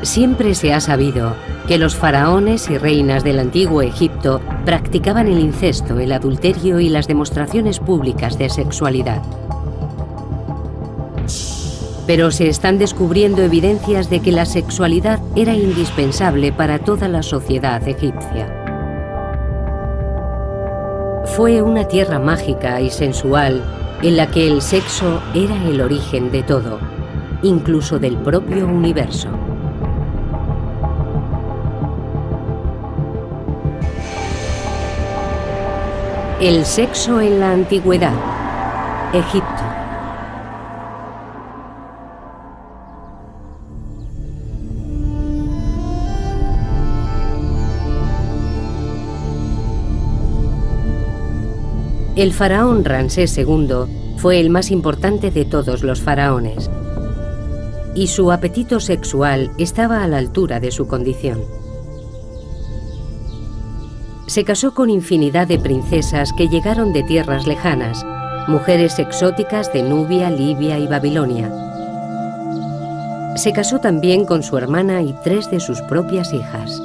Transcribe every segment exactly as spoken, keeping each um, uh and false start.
Siempre se ha sabido que los faraones y reinas del antiguo Egipto practicaban el incesto, el adulterio y las demostraciones públicas de sexualidad. Pero se están descubriendo evidencias de que la sexualidad era indispensable para toda la sociedad egipcia. Fue una tierra mágica y sensual en la que el sexo era el origen de todo, incluso del propio universo. El sexo en la antigüedad, Egipto. El faraón Ramsés segundo fue el más importante de todos los faraones, y su apetito sexual estaba a la altura de su condición. Se casó con infinidad de princesas que llegaron de tierras lejanas, mujeres exóticas de Nubia, Libia y Babilonia. Se casó también con su hermana y tres de sus propias hijas.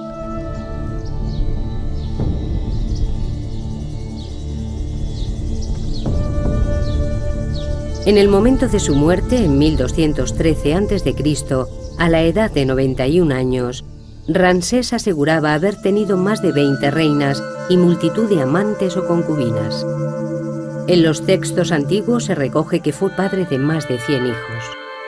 En el momento de su muerte, en mil doscientos trece antes de Cristo, a la edad de noventa y un años, Ramsés aseguraba haber tenido más de veinte reinas y multitud de amantes o concubinas. En los textos antiguos se recoge que fue padre de más de cien hijos.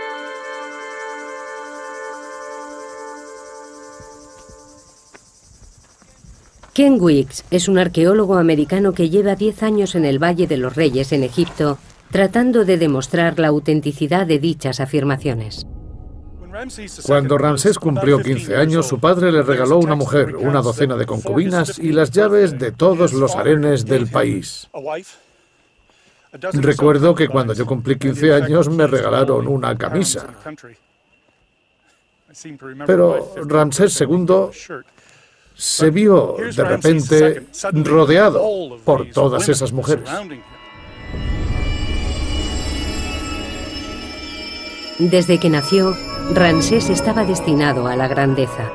Ken Weeks es un arqueólogo americano que lleva diez años en el Valle de los Reyes en Egipto, tratando de demostrar la autenticidad de dichas afirmaciones. Cuando Ramsés cumplió quince años, su padre le regaló una mujer, una docena de concubinas y las llaves de todos los harenes del país. Recuerdo que cuando yo cumplí quince años me regalaron una camisa. Pero Ramsés segundo se vio de repente rodeado por todas esas mujeres. Desde que nació, Ramsés estaba destinado a la grandeza.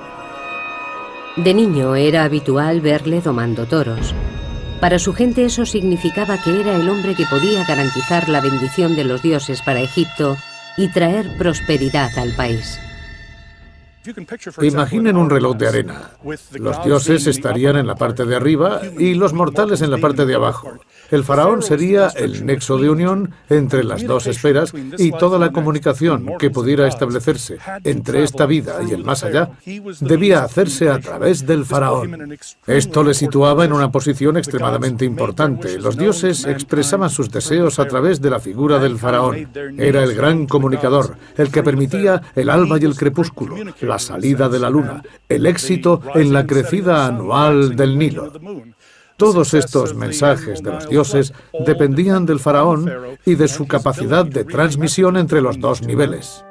De niño era habitual verle domando toros. Para su gente eso significaba que era el hombre que podía garantizar la bendición de los dioses para Egipto y traer prosperidad al país. Imaginen un reloj de arena. Los dioses estarían en la parte de arriba y los mortales en la parte de abajo. El faraón sería el nexo de unión entre las dos esferas y toda la comunicación que pudiera establecerse entre esta vida y el más allá debía hacerse a través del faraón. Esto le situaba en una posición extremadamente importante. Los dioses expresaban sus deseos a través de la figura del faraón. Era el gran comunicador, el que permitía el alba y el crepúsculo, la salida de la luna, el éxito en la crecida anual del Nilo. Todos estos mensajes de los dioses dependían del faraón y de su capacidad de transmisión entre los dos niveles.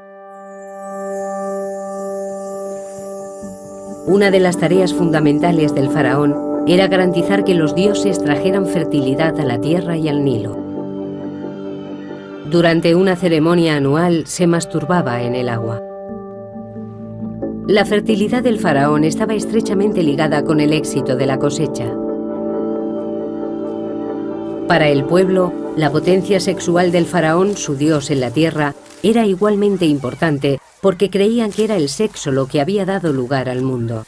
Una de las tareas fundamentales del faraón era garantizar que los dioses trajeran fertilidad a la tierra y al Nilo. Durante una ceremonia anual se masturbaba en el agua. La fertilidad del faraón estaba estrechamente ligada con el éxito de la cosecha. Para el pueblo, la potencia sexual del faraón, su dios en la tierra, era igualmente importante porque creían que era el sexo lo que había dado lugar al mundo.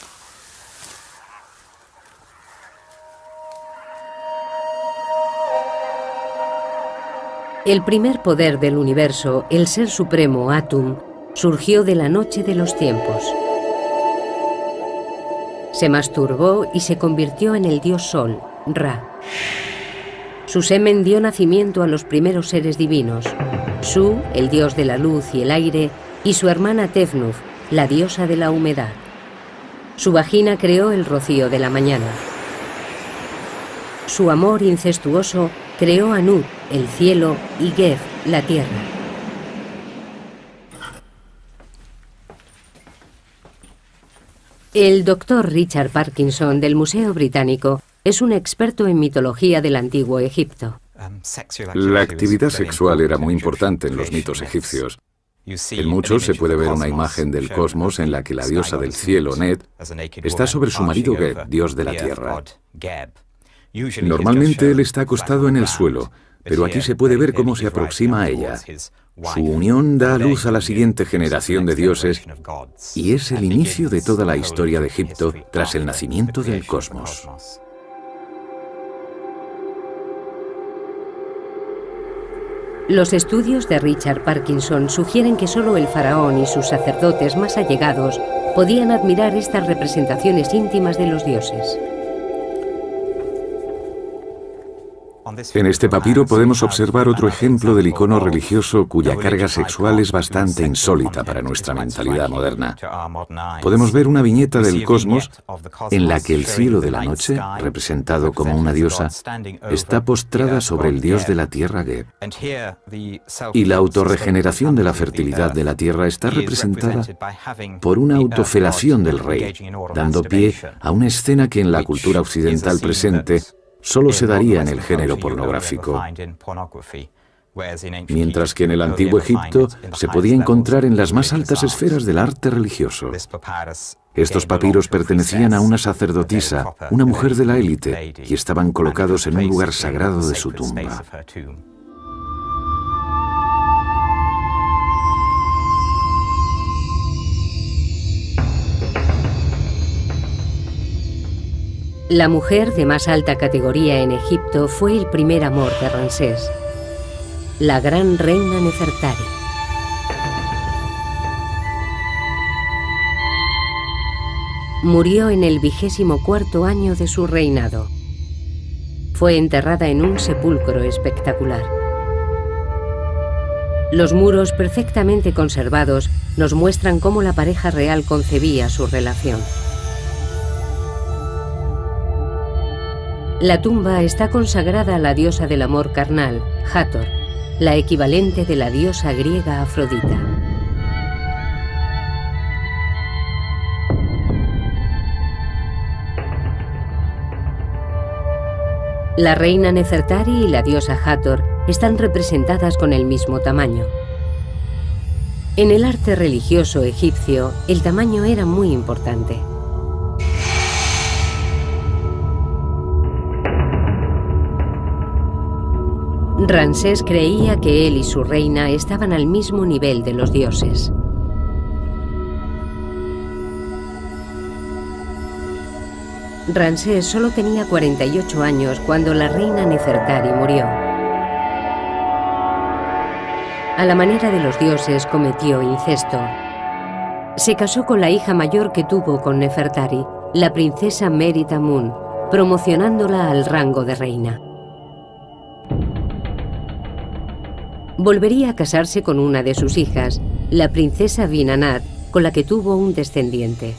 El primer poder del universo, el Ser Supremo Atum, surgió de la noche de los tiempos. Se masturbó y se convirtió en el dios Sol, Ra. Su semen dio nacimiento a los primeros seres divinos, Su, el dios de la luz y el aire, y su hermana Tefnut, la diosa de la humedad. Su vagina creó el rocío de la mañana. Su amor incestuoso creó a Nut, el cielo, y Geb, la tierra. El doctor Richard Parkinson del Museo Británico es un experto en mitología del antiguo Egipto. La actividad sexual era muy importante en los mitos egipcios. En muchos se puede ver una imagen del cosmos en la que la diosa del cielo, Net, está sobre su marido Geb, dios de la tierra. Normalmente él está acostado en el suelo, pero aquí se puede ver cómo se aproxima a ella. Su unión da luz a la siguiente generación de dioses y es el inicio de toda la historia de Egipto tras el nacimiento del cosmos. Los estudios de Richard Parkinson sugieren que solo el faraón y sus sacerdotes más allegados podían admirar estas representaciones íntimas de los dioses. En este papiro podemos observar otro ejemplo del icono religioso cuya carga sexual es bastante insólita para nuestra mentalidad moderna. Podemos ver una viñeta del cosmos en la que el cielo de la noche, representado como una diosa, está postrada sobre el dios de la tierra Geb. Y la autorregeneración de la fertilidad de la tierra está representada por una autofelación del rey, dando pie a una escena que en la cultura occidental presente solo se daría en el género pornográfico, mientras que en el antiguo Egipto se podía encontrar en las más altas esferas del arte religioso. Estos papiros pertenecían a una sacerdotisa, una mujer de la élite, y estaban colocados en un lugar sagrado de su tumba. La mujer de más alta categoría en Egipto fue el primer amor de Ramsés, la gran reina Nefertari. Murió en el vigésimo cuarto año de su reinado. Fue enterrada en un sepulcro espectacular. Los muros perfectamente conservados nos muestran cómo la pareja real concebía su relación. La tumba está consagrada a la diosa del amor carnal, Hathor, la equivalente de la diosa griega Afrodita. La reina Nefertari y la diosa Hathor están representadas con el mismo tamaño. En el arte religioso egipcio, el tamaño era muy importante. Ramsés creía que él y su reina estaban al mismo nivel de los dioses. Ramsés solo tenía cuarenta y ocho años cuando la reina Nefertari murió. A la manera de los dioses cometió incesto. Se casó con la hija mayor que tuvo con Nefertari, la princesa Merit-Amun, promocionándola al rango de reina. Volvería a casarse con una de sus hijas, la princesa Binanat, con la que tuvo un descendiente.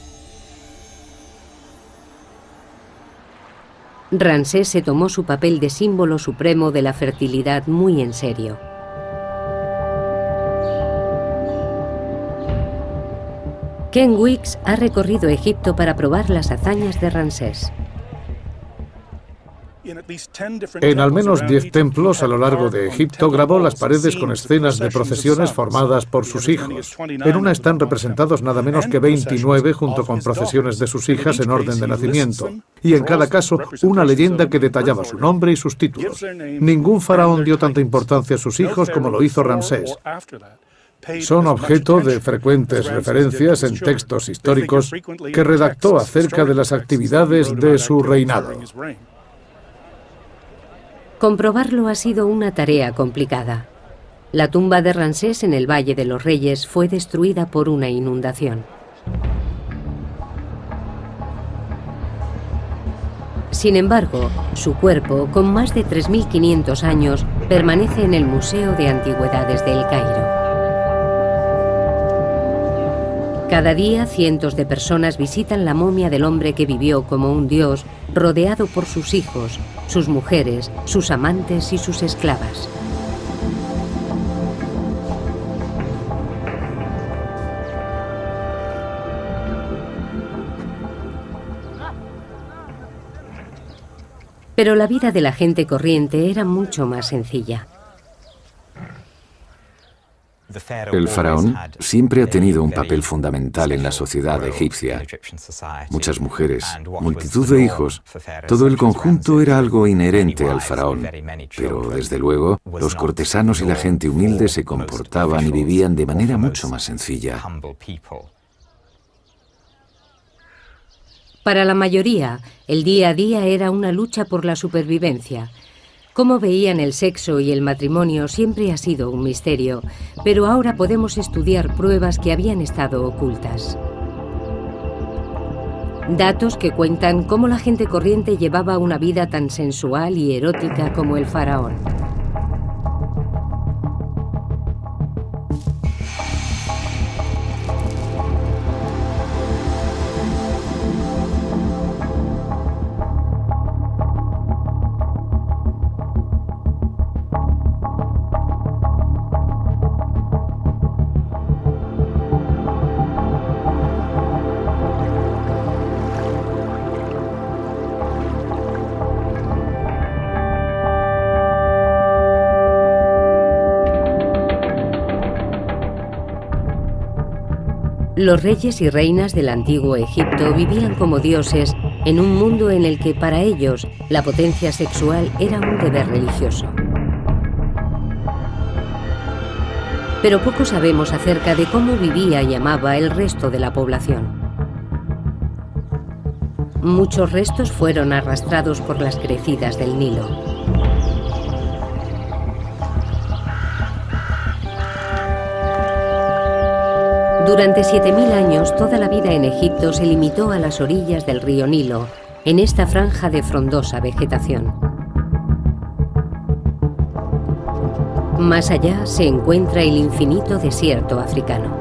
Ramsés se tomó su papel de símbolo supremo de la fertilidad muy en serio. Ken Weeks ha recorrido Egipto para probar las hazañas de Ramsés. En al menos diez templos a lo largo de Egipto grabó las paredes con escenas de procesiones formadas por sus hijos. En una están representados nada menos que veintinueve junto con procesiones de sus hijas en orden de nacimiento. Y en cada caso una leyenda que detallaba su nombre y sus títulos. Ningún faraón dio tanta importancia a sus hijos como lo hizo Ramsés. Son objeto de frecuentes referencias en textos históricos que redactó acerca de las actividades de su reinado. Comprobarlo ha sido una tarea complicada. La tumba de Ramsés en el Valle de los Reyes fue destruida por una inundación. Sin embargo, su cuerpo, con más de tres mil quinientos años, permanece en el Museo de Antigüedades de El Cairo. Cada día, cientos de personas visitan la momia del hombre que vivió como un dios, rodeado por sus hijos, sus mujeres, sus amantes y sus esclavas. Pero la vida de la gente corriente era mucho más sencilla. El faraón siempre ha tenido un papel fundamental en la sociedad egipcia. Muchas mujeres, multitud de hijos, todo el conjunto era algo inherente al faraón. Pero, desde luego, los cortesanos y la gente humilde se comportaban y vivían de manera mucho más sencilla. Para la mayoría, el día a día era una lucha por la supervivencia. Cómo veían el sexo y el matrimonio siempre ha sido un misterio, pero ahora podemos estudiar pruebas que habían estado ocultas. Datos que cuentan cómo la gente corriente llevaba una vida tan sensual y erótica como el faraón. Los reyes y reinas del antiguo Egipto vivían como dioses en un mundo en el que para ellos la potencia sexual era un deber religioso. Pero poco sabemos acerca de cómo vivía y amaba el resto de la población. Muchos restos fueron arrastrados por las crecidas del Nilo. Durante siete mil años, toda la vida en Egipto se limitó a las orillas del río Nilo, en esta franja de frondosa vegetación. Más allá se encuentra el infinito desierto africano.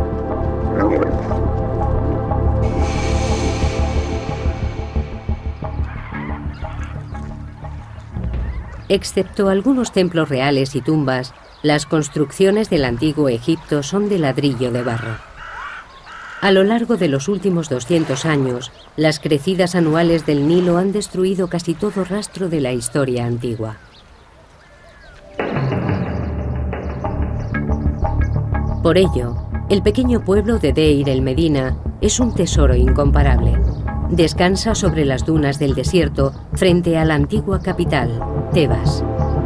Excepto algunos templos reales y tumbas, las construcciones del antiguo Egipto son de ladrillo de barro. A lo largo de los últimos doscientos años, las crecidas anuales del Nilo han destruido casi todo rastro de la historia antigua. Por ello, el pequeño pueblo de Deir el Medina es un tesoro incomparable. Descansa sobre las dunas del desierto frente a la antigua capital, Tebas.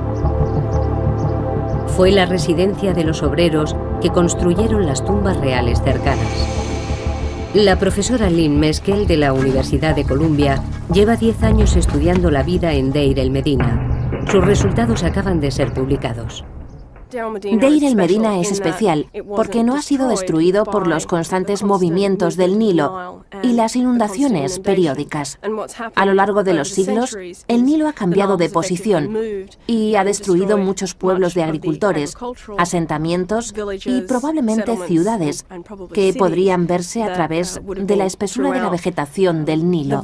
Fue la residencia de los obreros que construyeron las tumbas reales cercanas. La profesora Lynn Meskel de la Universidad de Columbia lleva diez años estudiando la vida en Deir el Medina. Sus resultados acaban de ser publicados. Deir el Medina es especial porque no ha sido destruido por los constantes movimientos del Nilo y las inundaciones periódicas. A lo largo de los siglos, el Nilo ha cambiado de posición y ha destruido muchos pueblos de agricultores, asentamientos y probablemente ciudades que podrían verse a través de la espesura de la vegetación del Nilo.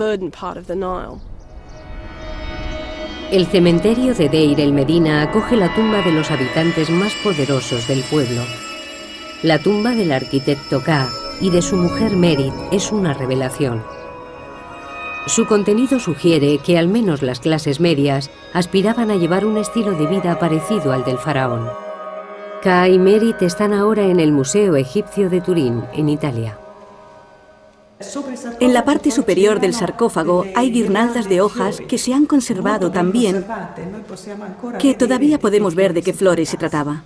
El cementerio de Deir el Medina acoge la tumba de los habitantes más poderosos del pueblo. La tumba del arquitecto Ka y de su mujer Merit es una revelación. Su contenido sugiere que al menos las clases medias aspiraban a llevar un estilo de vida parecido al del faraón. Ka y Merit están ahora en el Museo Egipcio de Turín, en Italia. En la parte superior del sarcófago hay guirnaldas de hojas que se han conservado tan bien que todavía podemos ver de qué flores se trataba.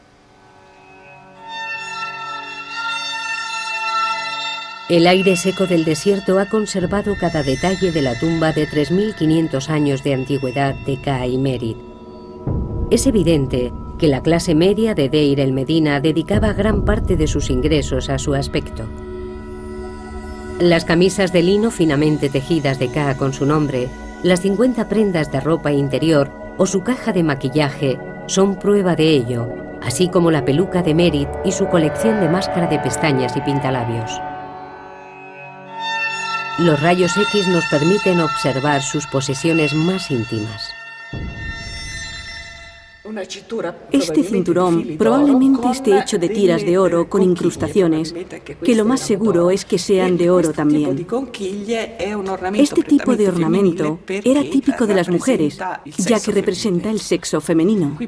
El aire seco del desierto ha conservado cada detalle de la tumba de tres mil quinientos años de antigüedad de Ka y Merit. Es evidente que la clase media de Deir el Medina dedicaba gran parte de sus ingresos a su aspecto. Las camisas de lino finamente tejidas de Ka con su nombre, las cincuenta prendas de ropa interior o su caja de maquillaje son prueba de ello, así como la peluca de Merit y su colección de máscara de pestañas y pintalabios. Los rayos X nos permiten observar sus posesiones más íntimas. Este cinturón probablemente esté hecho de tiras de oro con incrustaciones, que lo más seguro es que sean de oro también. Este tipo de ornamento era típico de las mujeres, ya que representa el sexo femenino.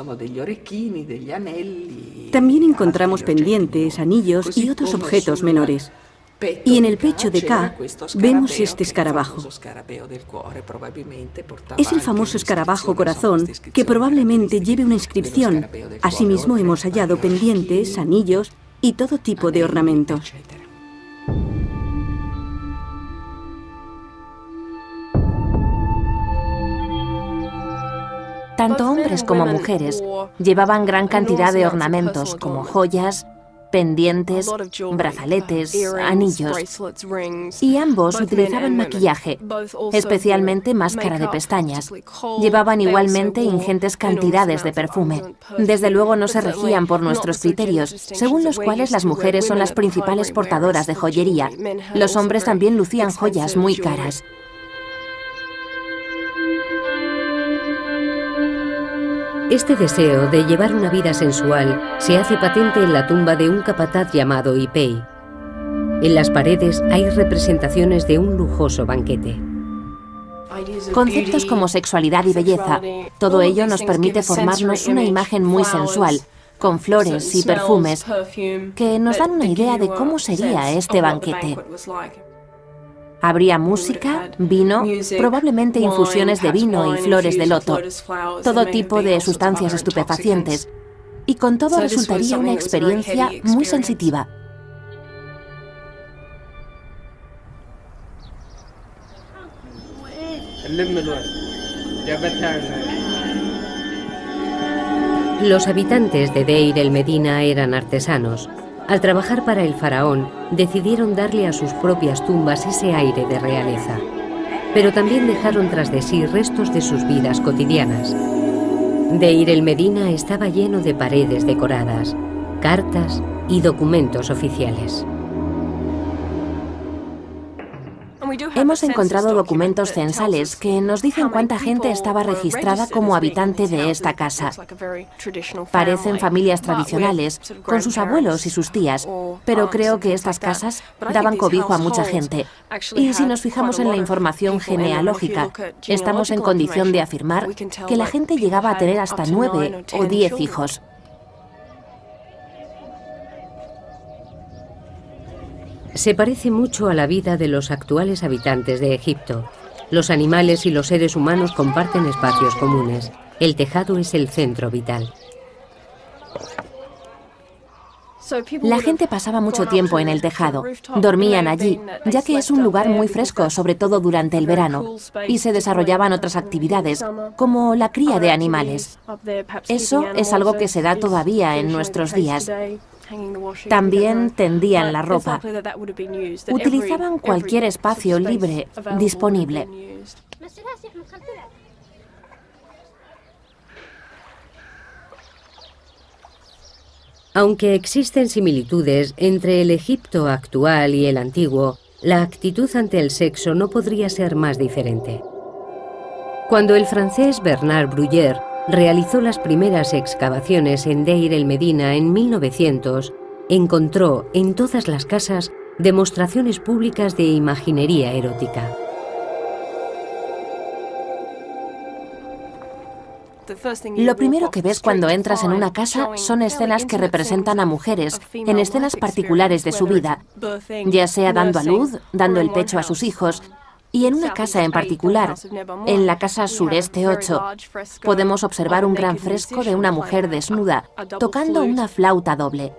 También encontramos pendientes, anillos y otros objetos menores. Y en el pecho de K vemos este escarabajo. Es el famoso escarabajo corazón que probablemente lleve una inscripción. Asimismo hemos hallado pendientes, anillos y todo tipo de ornamento. Tanto hombres como mujeres llevaban gran cantidad de ornamentos como joyas, pendientes, brazaletes, anillos. Y ambos utilizaban maquillaje, especialmente máscara de pestañas. Llevaban igualmente ingentes cantidades de perfume. Desde luego no se regían por nuestros criterios, según los cuales las mujeres son las principales portadoras de joyería. Los hombres también lucían joyas muy caras. Este deseo de llevar una vida sensual se hace patente en la tumba de un capataz llamado Ipei. En las paredes hay representaciones de un lujoso banquete. Conceptos como sexualidad y belleza, todo ello nos permite formarnos una imagen muy sensual, con flores y perfumes, que nos dan una idea de cómo sería este banquete. Habría música, vino, probablemente infusiones de vino y flores de loto, todo tipo de sustancias estupefacientes, y con todo resultaría una experiencia muy sensitiva. Los habitantes de Deir el Medina eran artesanos. Al trabajar para el faraón, decidieron darle a sus propias tumbas ese aire de realeza. Pero también dejaron tras de sí restos de sus vidas cotidianas. Deir el Medina estaba lleno de paredes decoradas, cartas y documentos oficiales. Hemos encontrado documentos censales que nos dicen cuánta gente estaba registrada como habitante de esta casa. Parecen familias tradicionales, con sus abuelos y sus tías, pero creo que estas casas daban cobijo a mucha gente. Y si nos fijamos en la información genealógica, estamos en condición de afirmar que la gente llegaba a tener hasta nueve o diez hijos. Se parece mucho a la vida de los actuales habitantes de Egipto. Los animales y los seres humanos comparten espacios comunes. El tejado es el centro vital. La gente pasaba mucho tiempo en el tejado. Dormían allí, ya que es un lugar muy fresco, sobre todo durante el verano, y se desarrollaban otras actividades, como la cría de animales. Eso es algo que se da todavía en nuestros días. También tendían la ropa. Utilizaban cualquier espacio libre disponible. Aunque existen similitudes entre el Egipto actual y el antiguo, la actitud ante el sexo no podría ser más diferente. Cuando el francés Bernard Bruyère realizó las primeras excavaciones en Deir el Medina en mil novecientos, encontró en todas las casas demostraciones públicas de imaginería erótica. Lo primero que ves cuando entras en una casa son escenas que representan a mujeres en escenas particulares de su vida, ya sea dando a luz, dando el pecho a sus hijos. Y en una casa en particular, en la casa Sureste ocho, podemos observar un gran fresco de una mujer desnuda, tocando una flauta doble.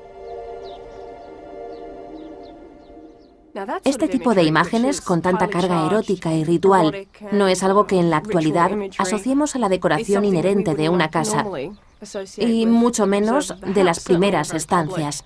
Este tipo de imágenes, con tanta carga erótica y ritual, no es algo que en la actualidad asociemos a la decoración inherente de una casa, y mucho menos de las primeras estancias.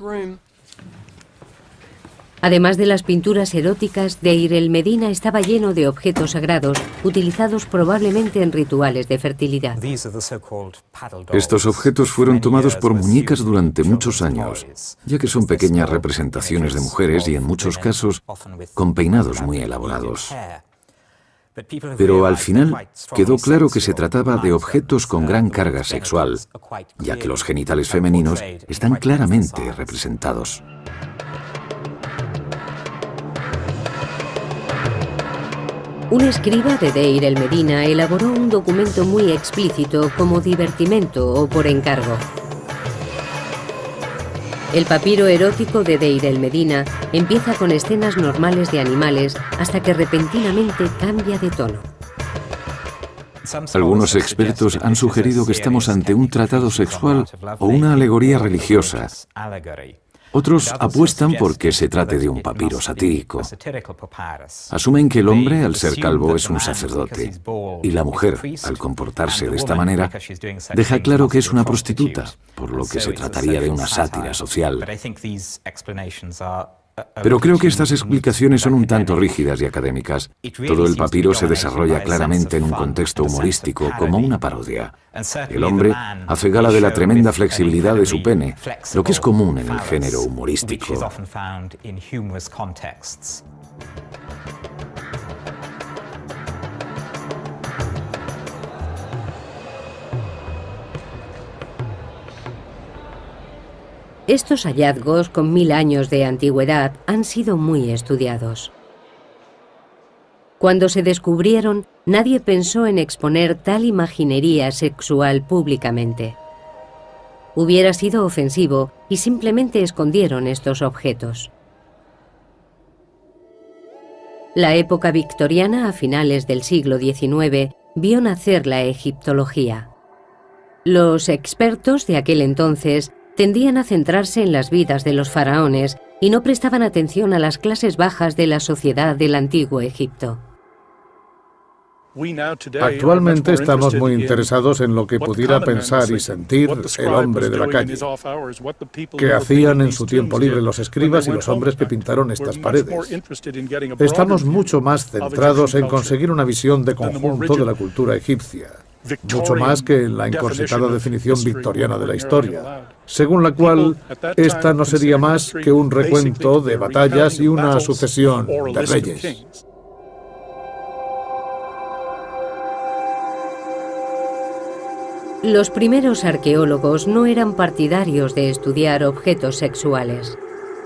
Además de las pinturas eróticas, Deir el Medina estaba lleno de objetos sagrados, utilizados probablemente en rituales de fertilidad. Estos objetos fueron tomados por muñecas durante muchos años, ya que son pequeñas representaciones de mujeres y en muchos casos con peinados muy elaborados. Pero al final quedó claro que se trataba de objetos con gran carga sexual, ya que los genitales femeninos están claramente representados. Un escriba de Deir el Medina elaboró un documento muy explícito como divertimento o por encargo. El papiro erótico de Deir el Medina empieza con escenas normales de animales hasta que repentinamente cambia de tono. Algunos expertos han sugerido que estamos ante un tratado sexual o una alegoría religiosa. Otros apuestan por que se trate de un papiro satírico. Asumen que el hombre, al ser calvo, es un sacerdote, y la mujer, al comportarse de esta manera, deja claro que es una prostituta, por lo que se trataría de una sátira social. Pero creo que estas explicaciones son un tanto rígidas y académicas. Todo el papiro se desarrolla claramente en un contexto humorístico, como una parodia. El hombre hace gala de la tremenda flexibilidad de su pene, lo que es común en el género humorístico. Estos hallazgos, con mil años de antigüedad, han sido muy estudiados. Cuando se descubrieron, nadie pensó en exponer tal imaginería sexual públicamente. Hubiera sido ofensivo y simplemente escondieron estos objetos. La época victoriana, a finales del siglo diecinueve, vio nacer la egiptología. Los expertos de aquel entonces tendían a centrarse en las vidas de los faraones y no prestaban atención a las clases bajas de la sociedad del antiguo Egipto. Actualmente estamos muy interesados en lo que pudiera pensar y sentir el hombre de la calle, qué hacían en su tiempo libre los escribas y los hombres que pintaron estas paredes. Estamos mucho más centrados en conseguir una visión de conjunto de la cultura egipcia, mucho más que en la encorsetada definición victoriana de la historia, según la cual esta no sería más que un recuento de batallas y una sucesión de reyes. Los primeros arqueólogos no eran partidarios de estudiar objetos sexuales.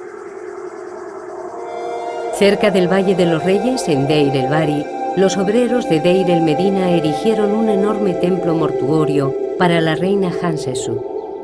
Cerca del Valle de los Reyes, en Deir el-Bahari, los obreros de Deir el Medina erigieron un enorme templo mortuorio para la reina Hatshepsut.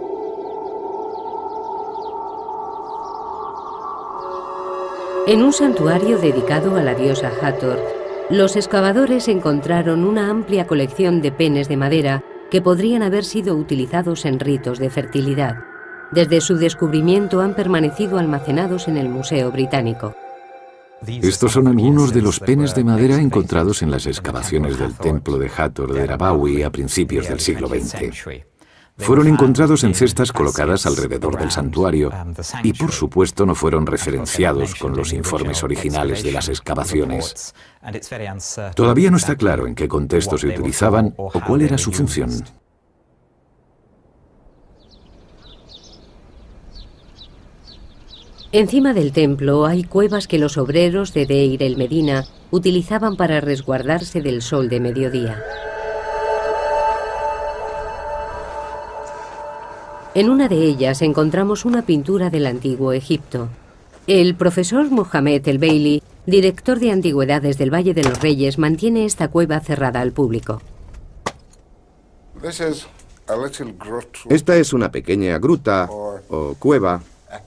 En un santuario dedicado a la diosa Hathor, los excavadores encontraron una amplia colección de penes de madera que podrían haber sido utilizados en ritos de fertilidad. Desde su descubrimiento han permanecido almacenados en el Museo Británico. Estos son algunos de los penes de madera encontrados en las excavaciones del templo de Hathor de Rabawi a principios del siglo veinte. Fueron encontrados en cestas colocadas alrededor del santuario y, por supuesto, no fueron referenciados con los informes originales de las excavaciones. Todavía no está claro en qué contexto se utilizaban o cuál era su función. Encima del templo hay cuevas que los obreros de Deir el Medina utilizaban para resguardarse del sol de mediodía. En una de ellas encontramos una pintura del antiguo Egipto. El profesor Mohamed el-Baili, director de antigüedades del Valle de los Reyes, mantiene esta cueva cerrada al público. Esta es una pequeña gruta o cueva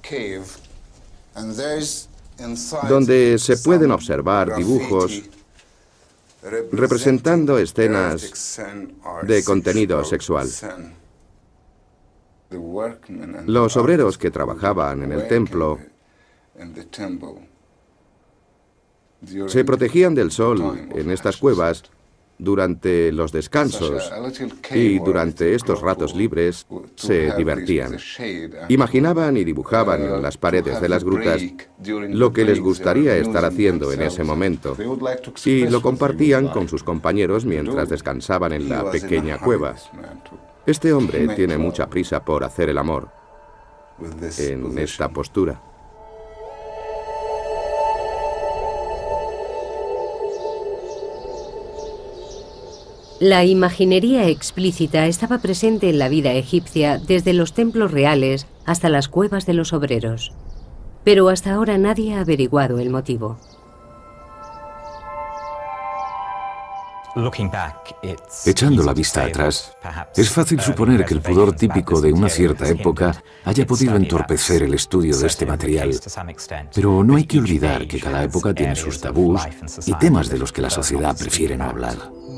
donde se pueden observar dibujos representando escenas de contenido sexual. Los obreros que trabajaban en el templo se protegían del sol en estas cuevas durante los descansos y durante estos ratos libres se divertían. Imaginaban y dibujaban en las paredes de las grutas lo que les gustaría estar haciendo en ese momento y lo compartían con sus compañeros mientras descansaban en la pequeña cueva. Este hombre tiene mucha prisa por hacer el amor en esta postura. La imaginería explícita estaba presente en la vida egipcia desde los templos reales hasta las cuevas de los obreros. Pero hasta ahora nadie ha averiguado el motivo. Echando la vista atrás, es fácil suponer que el pudor típico de una cierta época haya podido entorpecer el estudio de este material. Pero no hay que olvidar que cada época tiene sus tabús y temas de los que la sociedad prefiere no hablar.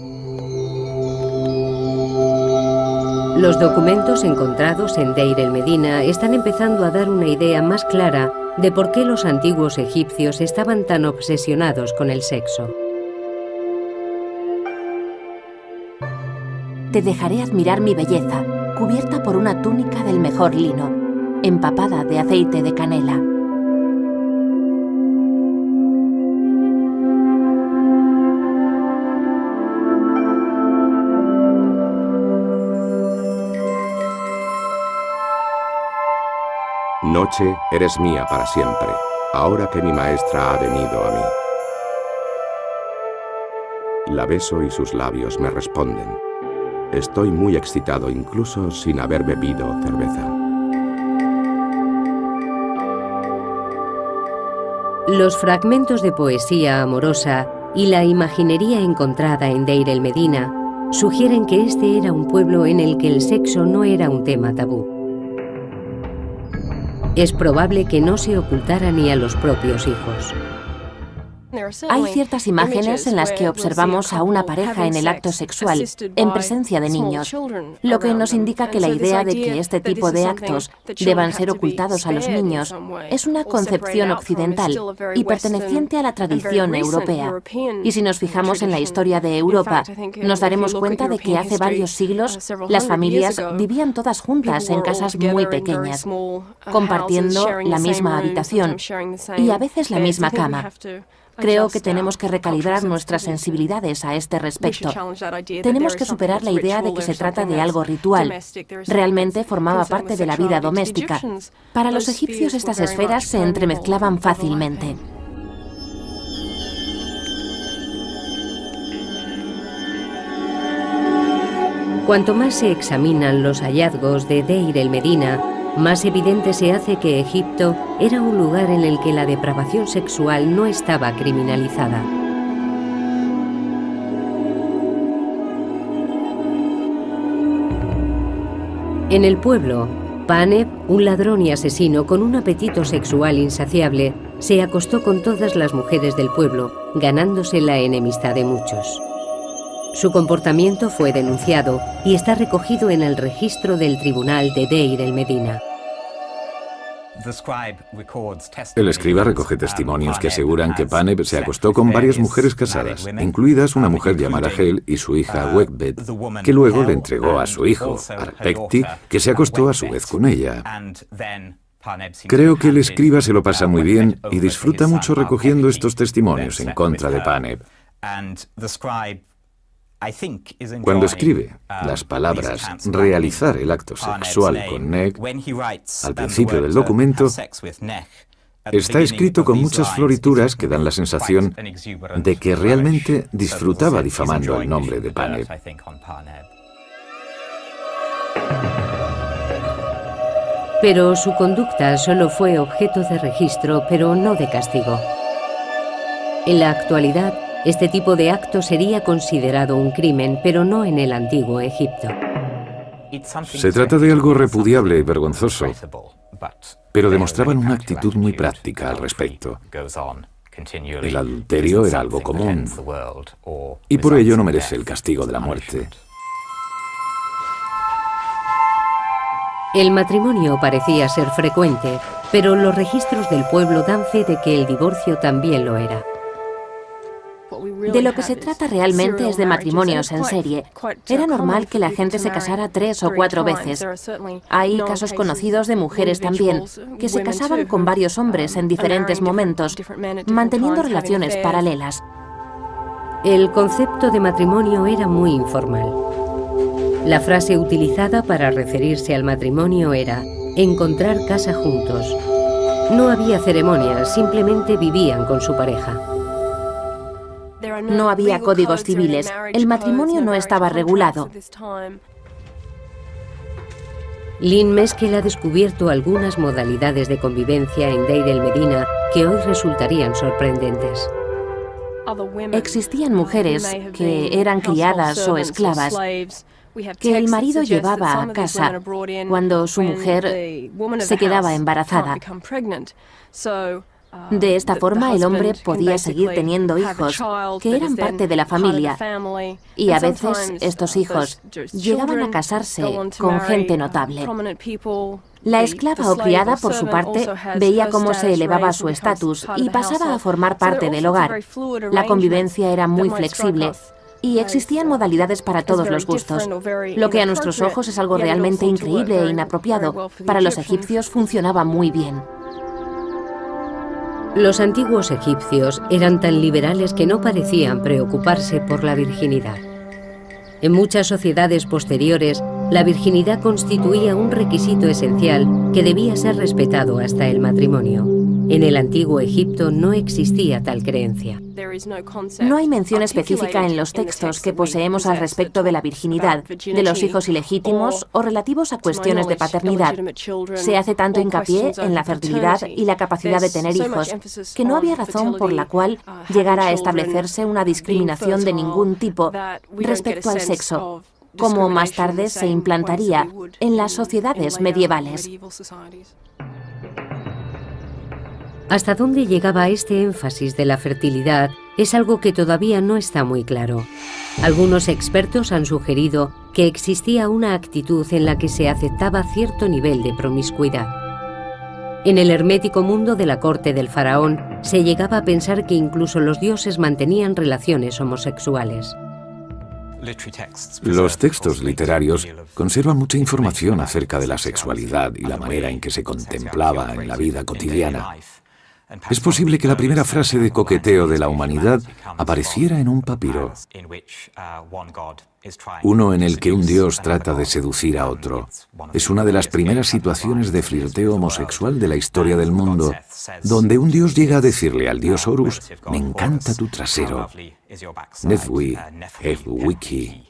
Los documentos encontrados en Deir el-Medina están empezando a dar una idea más clara de por qué los antiguos egipcios estaban tan obsesionados con el sexo. Te dejaré admirar mi belleza, cubierta por una túnica del mejor lino, empapada de aceite de canela. Noche, eres mía para siempre, ahora que mi maestra ha venido a mí. La beso y sus labios me responden. Estoy muy excitado, incluso sin haber bebido cerveza. Los fragmentos de poesía amorosa y la imaginería encontrada en Deir el-Medina sugieren que este era un pueblo en el que el sexo no era un tema tabú. Es probable que no se ocultara ni a los propios hijos. Hay ciertas imágenes en las que observamos a una pareja en el acto sexual, en presencia de niños, lo que nos indica que la idea de que este tipo de actos deban ser ocultados a los niños es una concepción occidental y perteneciente a la tradición europea. Y si nos fijamos en la historia de Europa, nos daremos cuenta de que hace varios siglos las familias vivían todas juntas en casas muy pequeñas, compartiendo la misma habitación y a veces la misma cama. Creo que tenemos que recalibrar nuestras sensibilidades a este respecto. Tenemos que superar la idea de que se trata de algo ritual. Realmente formaba parte de la vida doméstica. Para los egipcios estas esferas se entremezclaban fácilmente. Cuanto más se examinan los hallazgos de Deir el-Medina, más evidente se hace que Egipto era un lugar en el que la depravación sexual no estaba criminalizada. En el pueblo, Paneb, un ladrón y asesino con un apetito sexual insaciable, se acostó con todas las mujeres del pueblo, ganándose la enemistad de muchos. Su comportamiento fue denunciado y está recogido en el registro del tribunal de Deir el-Medina. El escriba recoge testimonios que aseguran que Paneb se acostó con varias mujeres casadas, incluidas una mujer llamada Hel y su hija Wegbet, que luego le entregó a su hijo, Arpekti, que se acostó a su vez con ella. Creo que el escriba se lo pasa muy bien y disfruta mucho recogiendo estos testimonios en contra de Paneb. Cuando escribe las palabras realizar el acto sexual con Neg, al principio del documento, está escrito con muchas florituras que dan la sensación de que realmente disfrutaba difamando el nombre de Paneb. Pero su conducta solo fue objeto de registro, pero no de castigo. En la actualidad, este tipo de acto sería considerado un crimen, pero no en el antiguo Egipto. Se trata de algo repudiable y vergonzoso, pero demostraban una actitud muy práctica al respecto. El adulterio era algo común, y por ello no merece el castigo de la muerte. El matrimonio parecía ser frecuente, pero los registros del pueblo dan fe de que el divorcio también lo era. De lo que se trata realmente es de matrimonios en serie. Era normal que la gente se casara tres o cuatro veces. Hay casos conocidos de mujeres también, que se casaban con varios hombres en diferentes momentos, manteniendo relaciones paralelas. El concepto de matrimonio era muy informal. La frase utilizada para referirse al matrimonio era encontrar casa juntos. No había ceremonias, simplemente vivían con su pareja. No había códigos civiles, el matrimonio no estaba regulado. Lynn Meskel ha descubierto algunas modalidades de convivencia en Deir el-Medina que hoy resultarían sorprendentes. Existían mujeres que eran criadas o esclavas que el marido llevaba a casa cuando su mujer se quedaba embarazada. De esta forma, el hombre podía seguir teniendo hijos que eran parte de la familia, y a veces estos hijos llegaban a casarse con gente notable. La esclava o criada, por su parte, veía cómo se elevaba su estatus y pasaba a formar parte del hogar. La convivencia era muy flexible y existían modalidades para todos los gustos. Lo que a nuestros ojos es algo realmente increíble e inapropiado, para los egipcios funcionaba muy bien. Los antiguos egipcios eran tan liberales que no parecían preocuparse por la virginidad. En muchas sociedades posteriores, la virginidad constituía un requisito esencial que debía ser respetado hasta el matrimonio. En el antiguo Egipto no existía tal creencia. No hay mención específica en los textos que poseemos al respecto de la virginidad, de los hijos ilegítimos o relativos a cuestiones de paternidad. Se hace tanto hincapié en la fertilidad y la capacidad de tener hijos, que no había razón por la cual llegara a establecerse una discriminación de ningún tipo respecto al sexo, como más tarde se implantaría en las sociedades medievales. Hasta dónde llegaba este énfasis de la fertilidad es algo que todavía no está muy claro. Algunos expertos han sugerido que existía una actitud en la que se aceptaba cierto nivel de promiscuidad. En el hermético mundo de la corte del faraón se llegaba a pensar que incluso los dioses mantenían relaciones homosexuales. Los textos literarios conservan mucha información acerca de la sexualidad y la manera en que se contemplaba en la vida cotidiana. Es posible que la primera frase de coqueteo de la humanidad apareciera en un papiro, uno en el que un dios trata de seducir a otro. Es una de las primeras situaciones de flirteo homosexual de la historia del mundo, donde un dios llega a decirle al dios Horus: «Me encanta tu trasero». Nefwi, Wiki.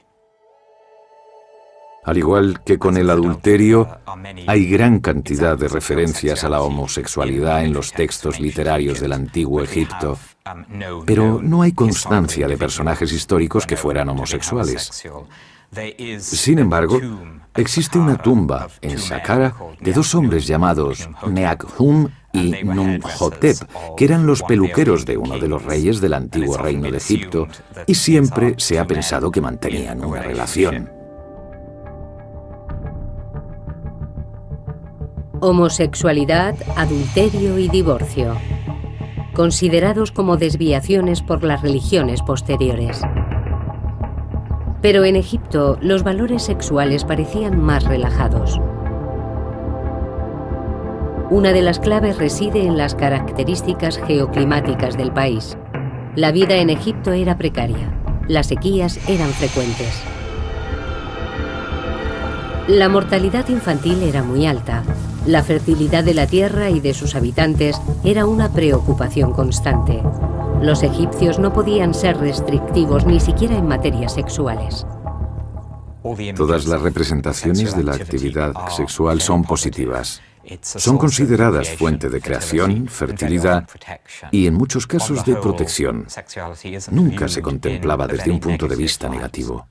Al igual que con el adulterio, hay gran cantidad de referencias a la homosexualidad en los textos literarios del antiguo Egipto, pero no hay constancia de personajes históricos que fueran homosexuales. Sin embargo, existe una tumba en Saqqara de dos hombres llamados Neakhum y Numhotep, que eran los peluqueros de uno de los reyes del antiguo reino de Egipto, y siempre se ha pensado que mantenían una relación. Homosexualidad, adulterio y divorcio, considerados como desviaciones por las religiones posteriores. Pero en Egipto los valores sexuales parecían más relajados. Una de las claves reside en las características geoclimáticas del país. La vida en Egipto era precaria, las sequías eran frecuentes. La mortalidad infantil era muy alta. La fertilidad de la tierra y de sus habitantes era una preocupación constante. Los egipcios no podían ser restrictivos ni siquiera en materias sexuales. Todas las representaciones de la actividad sexual son positivas. Son consideradas fuente de creación, fertilidad y, en muchos casos, de protección. Nunca se contemplaba desde un punto de vista negativo.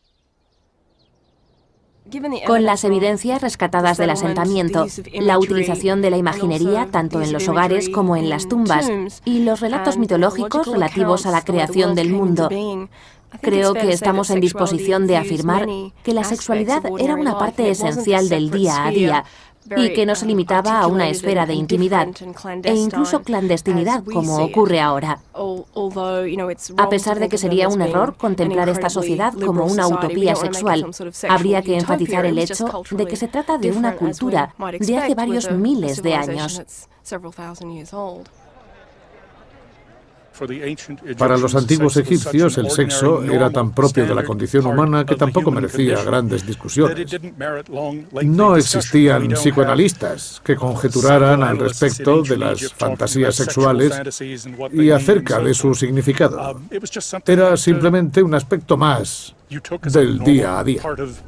Con las evidencias rescatadas del asentamiento, la utilización de la imaginería tanto en los hogares como en las tumbas y los relatos mitológicos relativos a la creación del mundo, creo que estamos en disposición de afirmar que la sexualidad era una parte esencial del día a día y que no se limitaba a una esfera de intimidad e incluso clandestinidad como ocurre ahora. A pesar de que sería un error contemplar esta sociedad como una utopía sexual, habría que enfatizar el hecho de que se trata de una cultura de hace varios miles de años. Para los antiguos egipcios, el sexo era tan propio de la condición humana que tampoco merecía grandes discusiones. No existían psicoanalistas que conjeturaran al respecto de las fantasías sexuales y acerca de su significado. Era simplemente un aspecto más del día a día.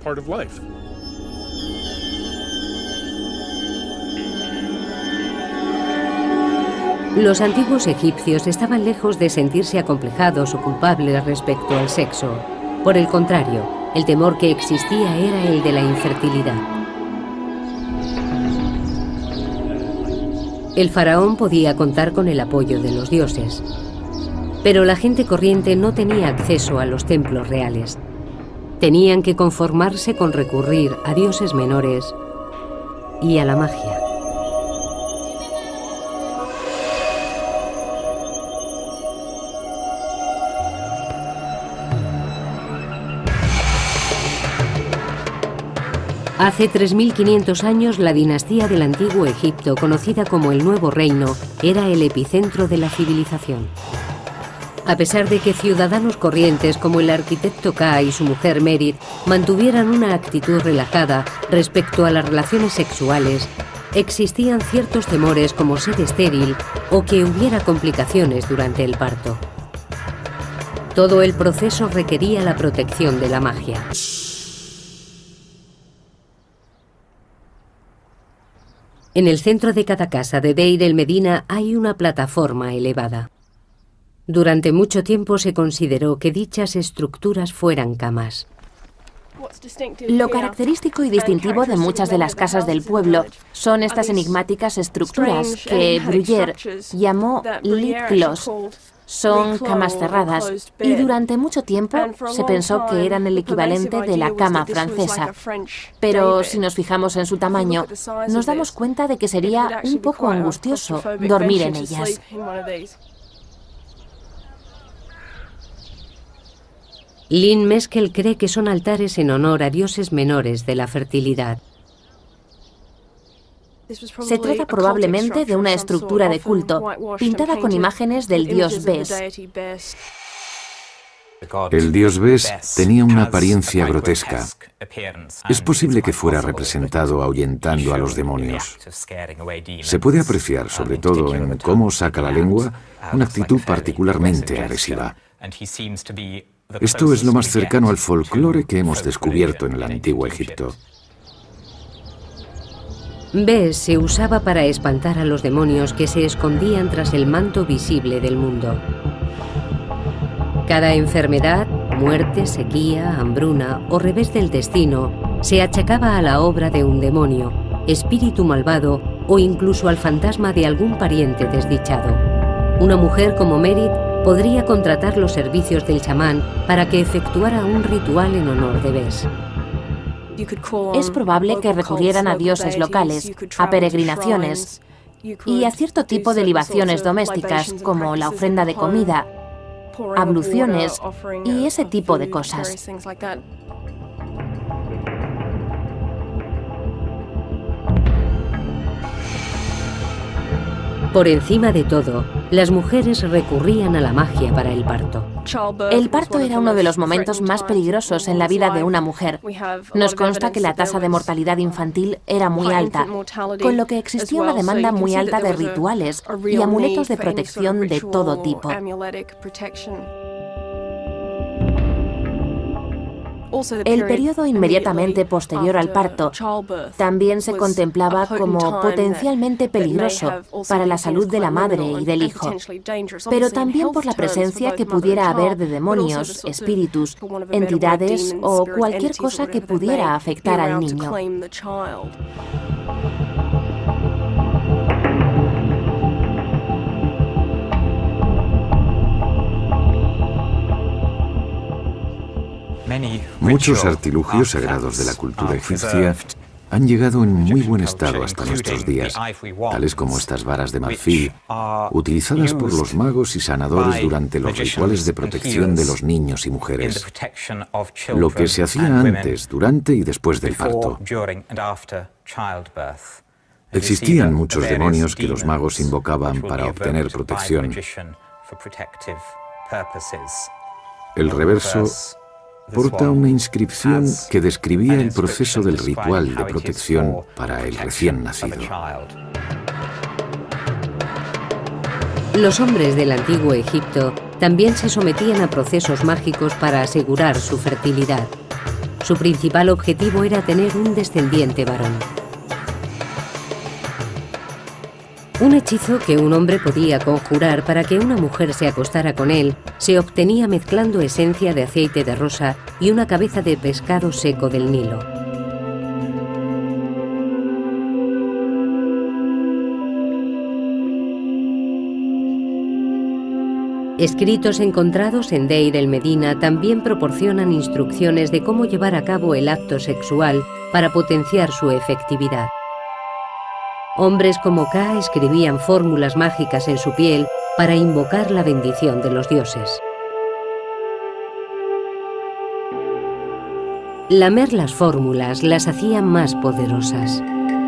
Los antiguos egipcios estaban lejos de sentirse acomplejados o culpables respecto al sexo. Por el contrario, el temor que existía era el de la infertilidad. El faraón podía contar con el apoyo de los dioses, pero la gente corriente no tenía acceso a los templos reales. Tenían que conformarse con recurrir a dioses menores y a la magia. Hace tres mil quinientos años, la dinastía del Antiguo Egipto, conocida como el Nuevo Reino, era el epicentro de la civilización. A pesar de que ciudadanos corrientes como el arquitecto Ka y su mujer Merit mantuvieran una actitud relajada respecto a las relaciones sexuales, existían ciertos temores como ser estéril o que hubiera complicaciones durante el parto. Todo el proceso requería la protección de la magia. En el centro de cada casa de Deir el Medina hay una plataforma elevada. Durante mucho tiempo se consideró que dichas estructuras fueran camas. Lo característico y distintivo de muchas de las casas del pueblo son estas enigmáticas estructuras que Bruyère llamó lit clos. Son camas cerradas y durante mucho tiempo se pensó que eran el equivalente de la cama francesa. Pero si nos fijamos en su tamaño, nos damos cuenta de que sería un poco angustioso dormir en ellas. Lynn Meskel cree que son altares en honor a dioses menores de la fertilidad. Se trata probablemente de una estructura de culto, pintada con imágenes del dios Bes. El dios Bes tenía una apariencia grotesca. Es posible que fuera representado ahuyentando a los demonios. Se puede apreciar, sobre todo en cómo saca la lengua, una actitud particularmente agresiva. Esto es lo más cercano al folclore que hemos descubierto en el Antiguo Egipto. Bes se usaba para espantar a los demonios que se escondían tras el manto visible del mundo. Cada enfermedad, muerte, sequía, hambruna o revés del destino se achacaba a la obra de un demonio, espíritu malvado o incluso al fantasma de algún pariente desdichado. Una mujer como Merit podría contratar los servicios del chamán para que efectuara un ritual en honor de Bes. Es probable que recurrieran a dioses locales, a peregrinaciones y a cierto tipo de libaciones domésticas, como la ofrenda de comida, abluciones y ese tipo de cosas. Por encima de todo, las mujeres recurrían a la magia para el parto. El parto era uno de los momentos más peligrosos en la vida de una mujer. Nos consta que la tasa de mortalidad infantil era muy alta, con lo que existía una demanda muy alta de rituales y amuletos de protección de todo tipo. El periodo inmediatamente posterior al parto también se contemplaba como potencialmente peligroso para la salud de la madre y del hijo, pero también por la presencia que pudiera haber de demonios, espíritus, entidades o cualquier cosa que pudiera afectar al niño. Muchos artilugios sagrados de la cultura egipcia han llegado en muy buen estado hasta nuestros días, tales como estas varas de marfil, utilizadas por los magos y sanadores durante los rituales de protección de los niños y mujeres, lo que se hacía antes, durante y después del parto. Existían muchos demonios que los magos invocaban para obtener protección, El reverso porta una inscripción que describía el proceso del ritual de protección para el recién nacido. Los hombres del antiguo Egipto también se sometían a procesos mágicos para asegurar su fertilidad. Su principal objetivo era tener un descendiente varón. Un hechizo que un hombre podía conjurar para que una mujer se acostara con él se obtenía mezclando esencia de aceite de rosa y una cabeza de pescado seco del Nilo. Escritos encontrados en Deir el-Medina también proporcionan instrucciones de cómo llevar a cabo el acto sexual para potenciar su efectividad. Hombres como Ka escribían fórmulas mágicas en su piel para invocar la bendición de los dioses. Lamer las fórmulas las hacía más poderosas.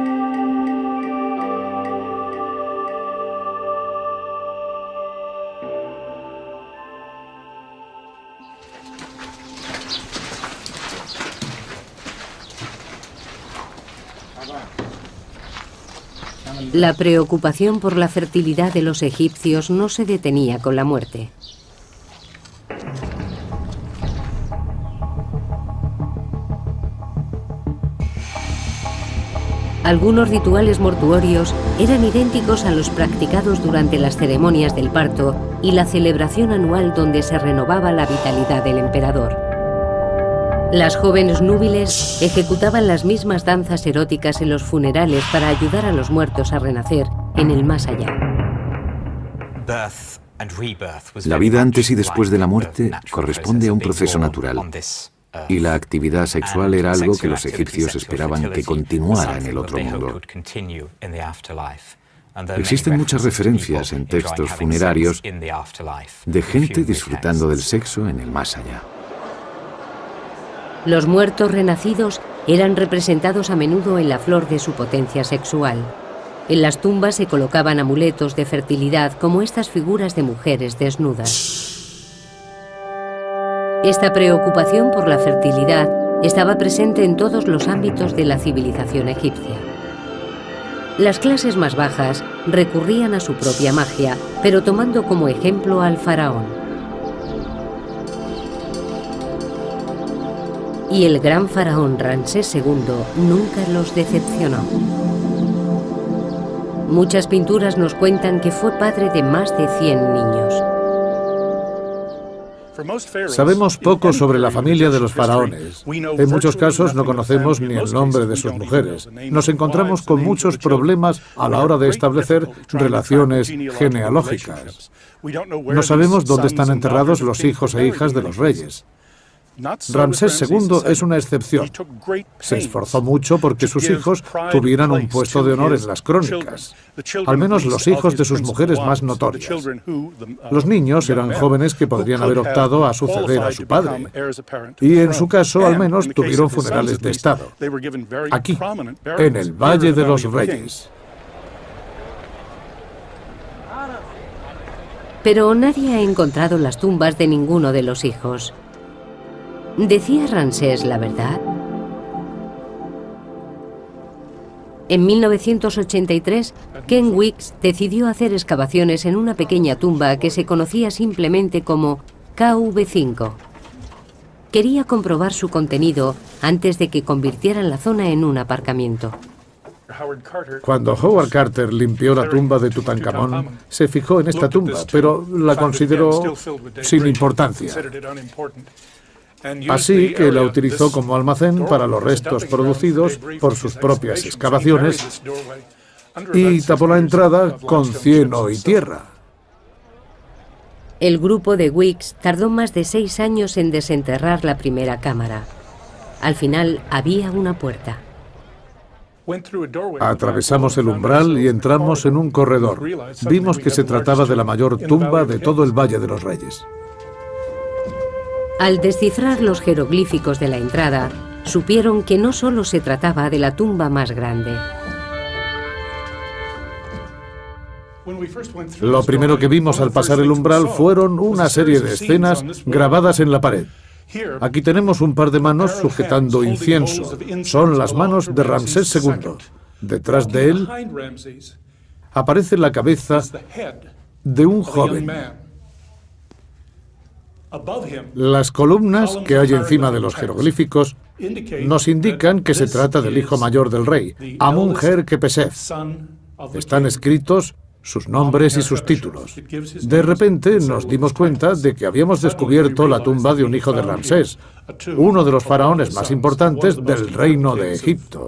La preocupación por la fertilidad de los egipcios no se detenía con la muerte. Algunos rituales mortuorios eran idénticos a los practicados durante las ceremonias del parto y la celebración anual donde se renovaba la vitalidad del emperador. Las jóvenes núbiles ejecutaban las mismas danzas eróticas en los funerales para ayudar a los muertos a renacer en el más allá. La vida antes y después de la muerte corresponde a un proceso natural, y la actividad sexual era algo que los egipcios esperaban que continuara en el otro mundo. Existen muchas referencias en textos funerarios de gente disfrutando del sexo en el más allá. Los muertos renacidos eran representados a menudo en la flor de su potencia sexual. En las tumbas se colocaban amuletos de fertilidad como estas figuras de mujeres desnudas. Esta preocupación por la fertilidad estaba presente en todos los ámbitos de la civilización egipcia. Las clases más bajas recurrían a su propia magia, pero tomando como ejemplo al faraón. Y el gran faraón Ramsés segundo nunca los decepcionó. Muchas pinturas nos cuentan que fue padre de más de cien niños. Sabemos poco sobre la familia de los faraones. En muchos casos no conocemos ni el nombre de sus mujeres. Nos encontramos con muchos problemas a la hora de establecer relaciones genealógicas. No sabemos dónde están enterrados los hijos e hijas de los reyes. Ramsés segundo es una excepción. Se esforzó mucho porque sus hijos tuvieran un puesto de honor en las crónicas, al menos los hijos de sus mujeres más notorias. Los niños eran jóvenes que podrían haber optado a suceder a su padre, y en su caso al menos tuvieron funerales de estado, aquí, en el Valle de los Reyes. Pero nadie ha encontrado las tumbas de ninguno de los hijos. ¿Decía Ramsés la verdad? En mil novecientos ochenta y tres, Ken Weeks decidió hacer excavaciones en una pequeña tumba que se conocía simplemente como K V cinco. Quería comprobar su contenido antes de que convirtieran la zona en un aparcamiento. Cuando Howard Carter limpió la tumba de Tutankamón, se fijó en esta tumba, pero la consideró sin importancia. Así que la utilizó como almacén para los restos producidos por sus propias excavaciones y tapó la entrada con cieno y tierra. El grupo de Weeks tardó más de seis años en desenterrar la primera cámara. Al final había una puerta. Atravesamos el umbral y entramos en un corredor. Vimos que se trataba de la mayor tumba de todo el Valle de los Reyes. Al descifrar los jeroglíficos de la entrada, supieron que no solo se trataba de la tumba más grande. Lo primero que vimos al pasar el umbral fueron una serie de escenas grabadas en la pared. Aquí tenemos un par de manos sujetando incienso. Son las manos de Ramsés segundo. Detrás de él aparece la cabeza de un joven. Las columnas que hay encima de los jeroglíficos nos indican que se trata del hijo mayor del rey, Amun-Her-Kepesef. Están escritos sus nombres y sus títulos. De repente nos dimos cuenta de que habíamos descubierto la tumba de un hijo de Ramsés, uno de los faraones más importantes del reino de Egipto.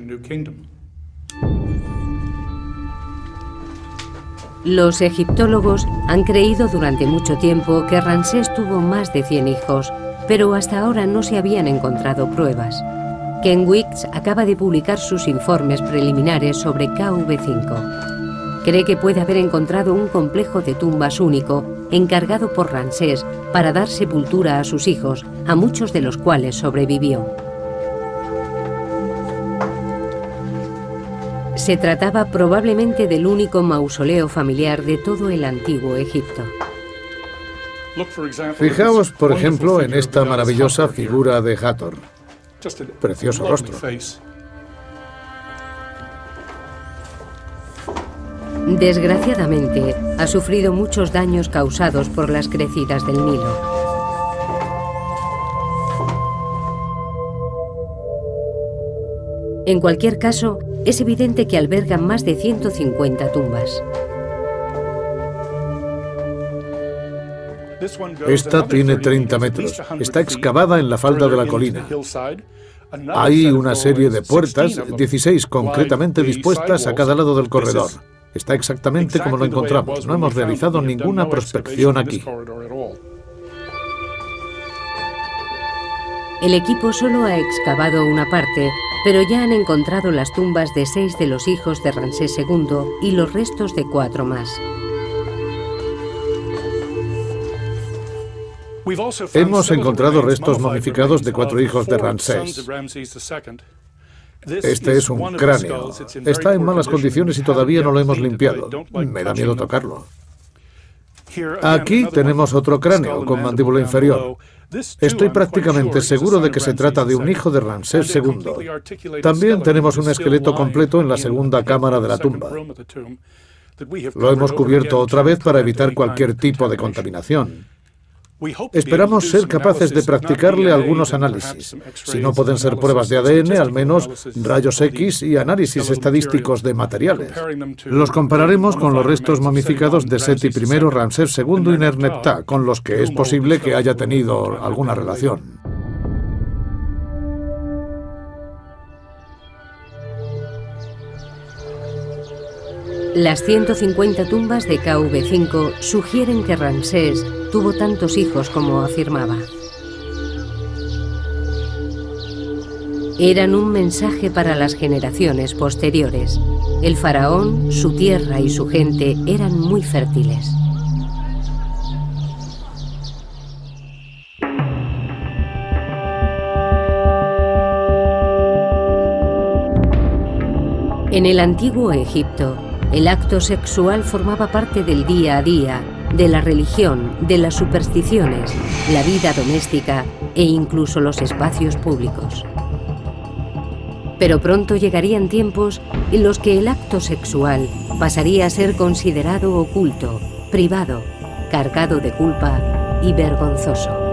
Los egiptólogos han creído durante mucho tiempo que Ramsés tuvo más de cien hijos, pero hasta ahora no se habían encontrado pruebas. Ken Weeks acaba de publicar sus informes preliminares sobre K V cinco. Cree que puede haber encontrado un complejo de tumbas único, encargado por Ramsés para dar sepultura a sus hijos, a muchos de los cuales sobrevivió. Se trataba probablemente del único mausoleo familiar de todo el antiguo Egipto. Fijaos, por ejemplo, en esta maravillosa figura de Hathor. Precioso rostro. Desgraciadamente, ha sufrido muchos daños causados por las crecidas del Nilo. En cualquier caso, es evidente que alberga más de ciento cincuenta tumbas. Esta tiene treinta metros. Está excavada en la falda de la colina. Hay una serie de puertas, dieciséis concretamente dispuestas a cada lado del corredor. Está exactamente como lo encontramos. No hemos realizado ninguna prospección aquí. El equipo solo ha excavado una parte, pero ya han encontrado las tumbas de seis de los hijos de Ramsés segundo y los restos de cuatro más. Hemos encontrado restos momificados de cuatro hijos de Ramsés. Este es un cráneo. Está en malas condiciones y todavía no lo hemos limpiado. Me da miedo tocarlo. Aquí tenemos otro cráneo con mandíbula inferior. Estoy prácticamente seguro de que se trata de un hijo de Ramsés segundo. También tenemos un esqueleto completo en la segunda cámara de la tumba. Lo hemos cubierto otra vez para evitar cualquier tipo de contaminación. Esperamos ser capaces de practicarle algunos análisis. Si no pueden ser pruebas de A D N, al menos rayos X y análisis estadísticos de materiales. Los compararemos con los restos momificados de Seti primero, Ramsés segundo y Nerneptah, con los que es posible que haya tenido alguna relación. Las ciento cincuenta tumbas de K V cinco sugieren que Ramsés tuvo tantos hijos como afirmaba. Eran un mensaje para las generaciones posteriores. El faraón, su tierra y su gente eran muy fértiles. En el antiguo Egipto, el acto sexual formaba parte del día a día, de la religión, de las supersticiones, la vida doméstica e incluso los espacios públicos. Pero pronto llegarían tiempos en los que el acto sexual pasaría a ser considerado oculto, privado, cargado de culpa y vergonzoso.